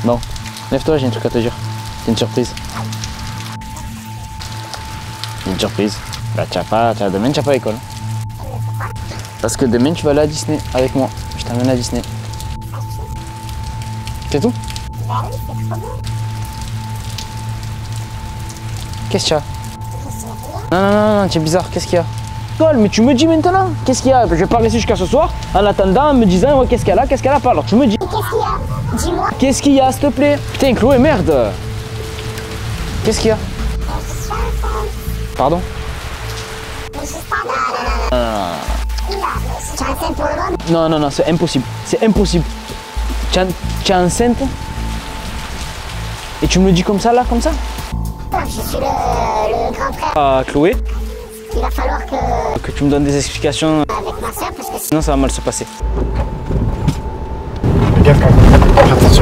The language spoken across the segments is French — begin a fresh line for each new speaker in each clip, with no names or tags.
Bon, lève-toi, j'ai un truc à te dire. C'est une surprise. Une surprise. Bah, demain, tu n'as pas à l'école. Parce que demain, tu vas aller à Disney avec moi. Je t'emmène à Disney. C'est tout? Qu'est-ce qu'il y a? Non, tu es bizarre. Qu'est-ce qu'il y a? Mais tu me dis maintenant, qu'est-ce qu'il y a? Je vais pas rester jusqu'à ce soir en attendant, en me disant ouais, qu'est-ce qu'elle a, qu'est-ce qu'elle a pas. Alors tu me dis. Qu'est-ce qu'il y a? Dis-moi. Qu'est-ce qu'il y a, s'il te plaît? Putain, Chloé, merde. Qu'est-ce qu'il y a? Pardon? Non, c'est impossible. C'est impossible. Tu es enceinte? Et tu me le dis comme ça, là, comme ça? Je suis le grand frère. Chloé? Il va falloir que tu me donnes des explications avec ma soeur parce que sinon ça va mal se passer.
Fais attention.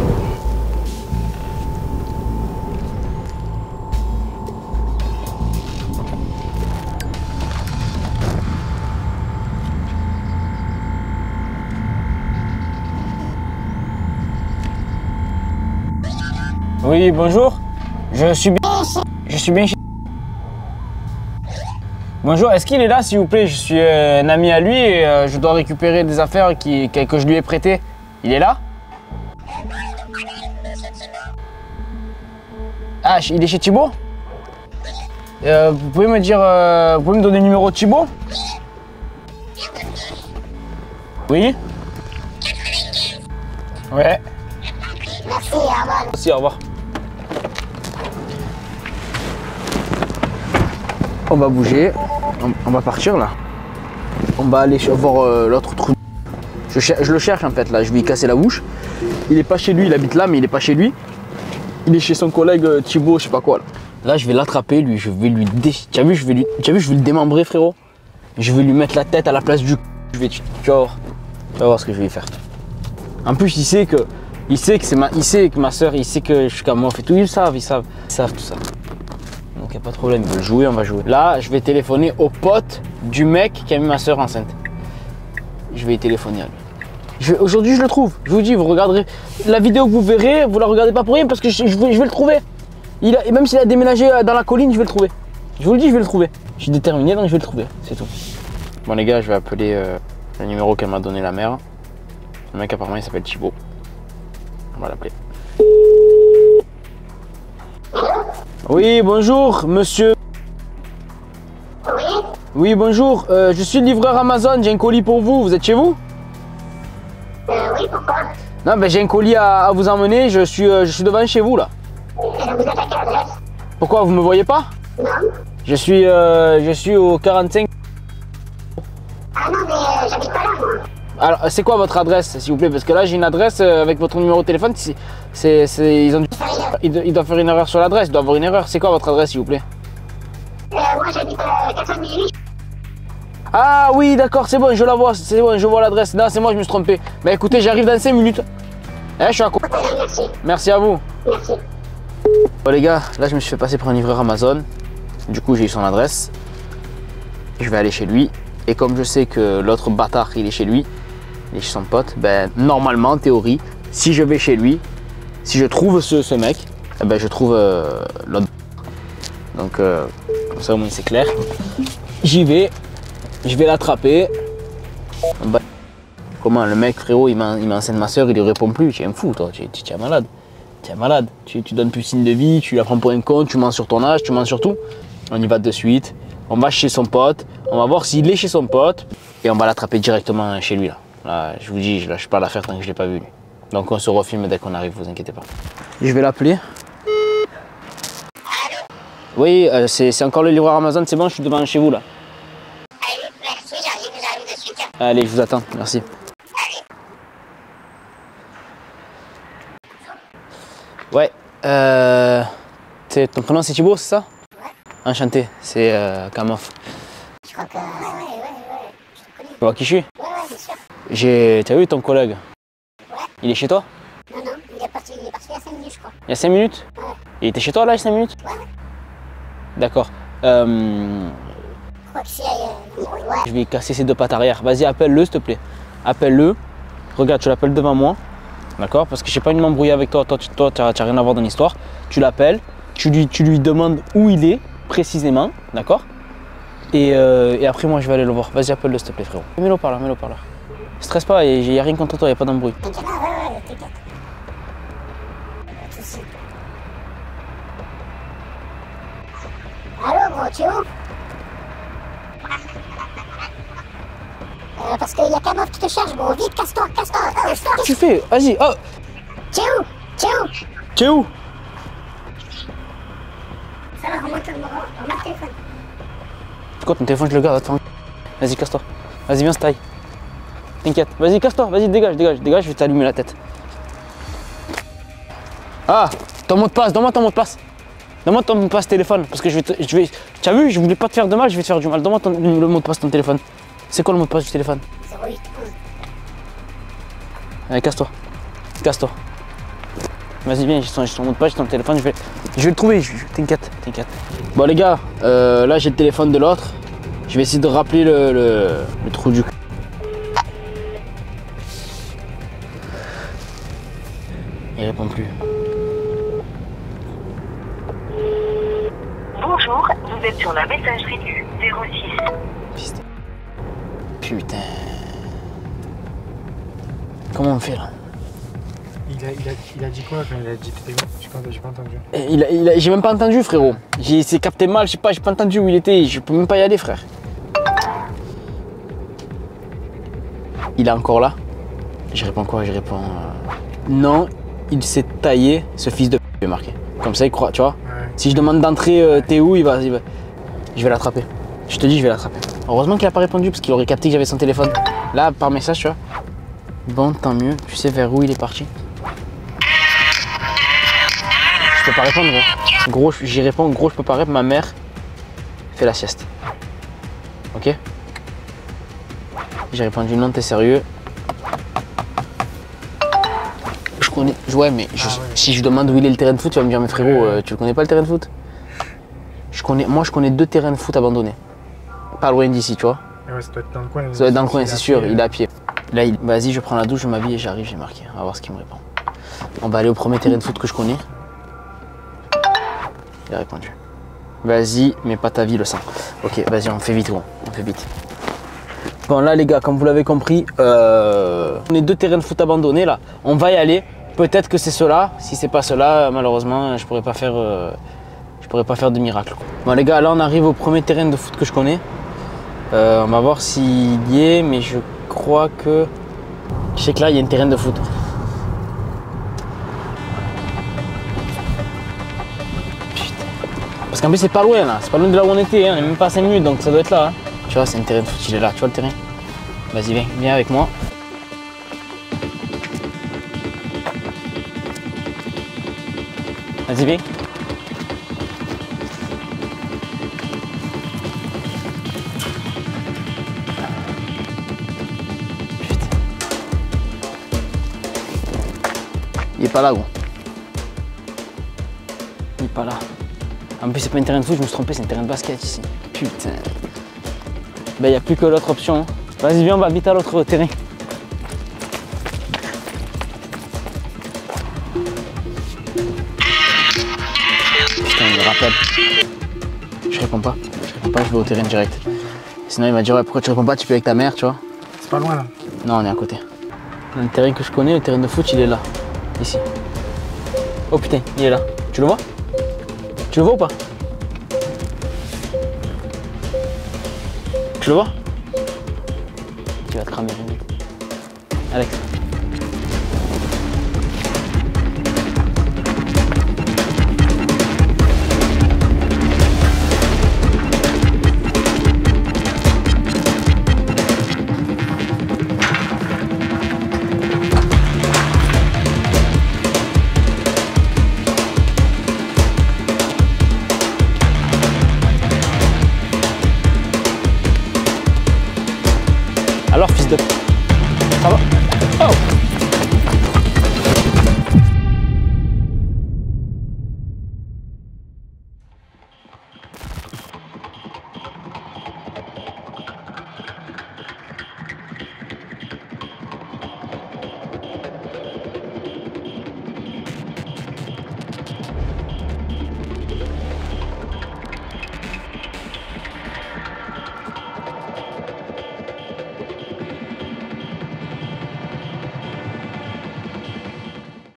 Oui, bonjour. Je suis bien chez... Bonjour, est-ce qu'il est là s'il vous plaît? Je suis un ami à lui et je dois récupérer des affaires que je lui ai prêtées. Il est là? Ah, il est chez Thibaut? Vous pouvez me dire, vous pouvez me donner le numéro de Thibaut? Oui? Ouais. Merci, au revoir. Merci, au revoir. On va bouger, on va partir là. On va aller voir l'autre trou. Je le cherche en fait là, je vais lui casser la bouche. Il est pas chez lui, il habite là mais il est pas chez lui. Il est chez son collègue Thibaut, je sais pas quoi là. Là je vais l'attraper lui, je vais lui Tu as vu, je vais le démembrer frérot. Je vais lui mettre la tête à la place du tu vas voir ce que je vais lui faire. En plus il sait que ma soeur, il sait que je suis comme et tout, ils savent tout ça. Donc il n'y a pas de problème, ils veulent jouer, on va jouer. Là, je vais téléphoner au pote du mec qui a mis ma soeur enceinte. Je vais y téléphoner à lui. Aujourd'hui, je le trouve. Je vous dis, vous regarderez la vidéo que vous verrez, vous la regardez pas pour rien parce que je vais le trouver. Et même s'il a déménagé dans la colline, je vais le trouver. Je vous le dis, je vais le trouver. Je suis déterminé, donc je vais le trouver, c'est tout. Bon les gars, je vais appeler le numéro qu'elle m'a donné la mère. Le mec apparemment, il s'appelle Thibaut. On va l'appeler. Oui, bonjour, monsieur. Oui. Oui, bonjour. Je suis le livreur Amazon. J'ai un colis pour vous. Vous êtes chez vous?
Oui, pourquoi?
Non, ben j'ai un colis à vous emmener. Je suis devant chez vous là.
Vous êtes à quelle adresse?
Pourquoi vous me voyez pas?
Non.
Je suis au 45.
Ah non, mais j'habite pas là, moi.
Alors, c'est quoi votre adresse, s'il vous plaît? Parce que là, j'ai une adresse avec votre numéro de téléphone. Ils doivent faire une erreur sur l'adresse. Il doit y avoir une erreur. C'est quoi votre adresse, s'il vous plaît?
Moi, j'habite à 418.
Ah oui, d'accord, c'est bon, je la vois. C'est bon, je vois l'adresse. Non, c'est moi, je me suis trompé. Mais écoutez, j'arrive dans 5 minutes. Je suis à côté.
Merci.
Merci à vous.
Merci.
Bon, les gars, là, je me suis fait passer pour un livreur Amazon. Du coup, j'ai eu son adresse. Je vais aller chez lui. Et comme je sais que l'autre bâtard, il est chez lui, il est chez son pote, ben, normalement, en théorie, si je vais chez lui, si je trouve ce mec, eh ben, je trouve l'autre. Donc, comme ça, au moins, c'est clair. J'y vais, je vais l'attraper. Comment, le mec, frérot, il m'enseigne ma soeur, il lui répond plus. Tu es un fou, toi, tu es malade. Tu es malade. Tu donnes plus signe de vie, tu la prends pour un con, tu mens sur ton âge, tu mens sur tout. On y va de suite. On va chez son pote, on va voir s'il est chez son pote et on va l'attraper directement chez lui là. Là, je vous dis, je lâche pas l'affaire tant que je l'ai pas vu lui. Donc on se refilme dès qu'on arrive, vous inquiétez pas. Je vais l'appeler. Oui, c'est encore le livreur Amazon, c'est bon, je suis devant chez vous là.
Allez, merci, j'arrive de suite.
Allez, je vous attends, merci. Ouais, ton prénom c'est Thibaut, c'est ça? Enchanté, c'est Kamof.
Je crois que... Ouais.
Tu vois qui je suis?
Ouais, bien sûr.
T'as vu ton collègue?
Ouais.
Il est chez toi?
Non, il est parti il y a 5 minutes, je crois.
Il y a 5 minutes?
Ouais.
Il était chez toi là, il y a 5 minutes?
Ouais.
D'accord.
Je crois que c'est... Ouais.
Je vais casser ses deux pattes arrière. Vas-y, appelle-le s'il te plaît. Appelle-le. Regarde, tu l'appelles devant moi. d'accord? Parce que j'ai pas envie de m'embrouiller avec toi. Toi, tu n'as rien à voir dans l'histoire. Tu l'appelles, tu lui demandes où il est précisément, d'accord? Et après, moi, je vais aller le voir. Vas-y, appelle-le, s'il te plaît, frérot. Mets-le par là, mets-le par là. Stresse pas, il n'y a rien contre toi, il n'y a pas d'embrouille.
T'inquiète, ouais, t'inquiète. Pas de soucis. Allô, gros, tu es où? Parce qu'il y a qu'un meuf qui te cherche, gros. Vite, casse-toi, casse-toi.
Qu'est-ce que tu fais? Vas-y, oh!
Tu es où? Tu es où?
Tu es où?
Ça va, remonte le téléphone.
C'est quoi ton téléphone, je le garde, attends. Vas-y, casse-toi. Vas-y, viens, se taille. T'inquiète. Vas-y, casse-toi. Vas-y, dégage, je vais t'allumer la tête. Ah, ton mot de passe, donne-moi ton mot de passe. Donne-moi ton mot de passe téléphone. Parce que je vais. Tu as vu, je voulais pas te faire de mal, je vais te faire du mal. Donne-moi le mot de passe de ton téléphone. C'est quoi le mot de passe du téléphone?
08 11.
Allez, casse-toi. Casse-toi. Vas-y, viens, j'ai ton mot de passe, j'ai ton téléphone, je vais le trouver, t'inquiète. Bon les gars, là j'ai le téléphone de l'autre. Je vais essayer de rappeler le trou du cul. Il répond plus.
Bonjour, vous êtes sur la messagerie du 06.
Putain. Comment on fait là?
Il a dit quoi quand il a dit t'étais où? J'ai pas entendu.
J'ai même pas entendu, frérot. C'est capté mal, je sais pas, j'ai pas entendu où il était. Je peux même pas y aller, frère. Il est encore là? Je réponds quoi? Je réponds. Non, il s'est taillé, ce fils de p, il est marqué. Comme ça, il croit, tu vois. Ouais. Si je demande d'entrer, t'es où, il va. Je vais l'attraper. Je te dis, je vais l'attraper. Heureusement qu'il a pas répondu parce qu'il aurait capté que j'avais son téléphone. Là, par message, tu vois. Bon, tant mieux. Tu sais vers où il est parti? Je peux pas répondre, gros. Gros, j'y réponds. Gros, je peux pas répondre. Ma mère fait la sieste. Ok? J'ai répondu non, t'es sérieux? Je connais. Ouais, mais si je demande où il est le terrain de foot, tu vas me dire, mais frérot, tu le connais pas le terrain de foot? Moi, je connais 2 terrains de foot abandonnés. Pas loin d'ici, tu vois.
Ouais, ça doit être dans le coin.
Ça doit être dans le coin, c'est sûr. Il est à pied. Là, vas-y, je prends la douche, je m'habille et j'arrive, j'ai marqué. On va voir ce qu'il me répond. On va aller au premier terrain de foot que je connais. Il a répondu. Vas-y, mais pas ta vie, le sang. Ok, vas-y, on fait vite, gros. On fait vite. Bon, là, les gars, comme vous l'avez compris, on est 2 terrains de foot abandonnés, là. On va y aller. Peut-être que c'est cela. Si c'est pas cela, malheureusement, je pourrais pas faire de miracle, quoi. Bon, les gars, là, on arrive au premier terrain de foot que je connais. On va voir s'il y est, mais je crois que... Je sais que là, il y a un terrain de foot. Putain. Parce qu'en plus, c'est pas loin, là. C'est pas loin de là où on était, hein. On est même pas à 5 minutes, donc ça doit être là. Hein. Tu vois, c'est un terrain de foot, il est là. Tu vois le terrain? Vas-y, viens avec moi. Vas-y, viens. Il est pas là, gros. Il est pas là. En plus, c'est pas un terrain de foot, je me suis trompé, c'est un terrain de basket ici. Putain. Ben, il n'y a plus que l'autre option. Hein. Vas-y, viens, on va vite à l'autre terrain. Putain, il me rappelle. Je réponds pas, je vais au terrain direct. Sinon, il m'a dit, ouais, pourquoi tu réponds pas, tu peux avec ta mère, tu vois.
C'est pas loin, là.
Non, on est à côté. Le terrain que je connais, le terrain de foot, il est là. Ici. Oh putain, il est là. Tu le vois? Tu le vois ou pas? Tu le vois? Tu vas te cramer. Alex.